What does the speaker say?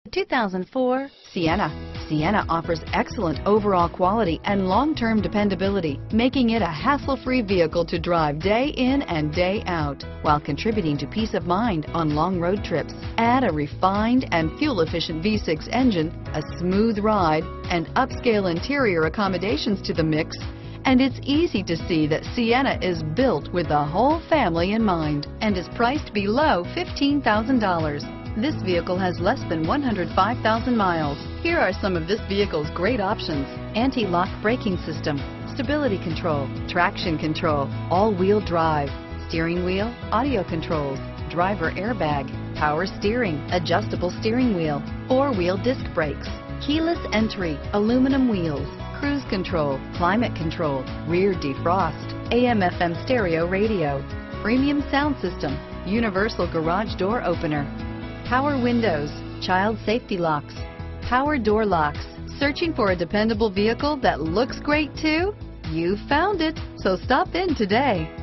2004 Sienna. Sienna offers excellent overall quality and long-term dependability, making it a hassle-free vehicle to drive day in and day out, while contributing to peace of mind on long road trips. Add a refined and fuel-efficient V6 engine, a smooth ride, and upscale interior accommodations to the mix, and it's easy to see that Sienna is built with the whole family in mind and is priced below $15,000. This vehicle has less than 105,000 miles. Here are some of this vehicle's great options: anti-lock braking system, stability control, traction control, all-wheel drive, steering wheel audio controls, driver airbag, power steering, adjustable steering wheel, four-wheel disc brakes, keyless entry, aluminum wheels, cruise control, climate control, rear defrost, AM/FM stereo radio, premium sound system, universal garage door opener, power windows, child safety locks, power door locks. Searching for a dependable vehicle that looks great too? You found it, so stop in today.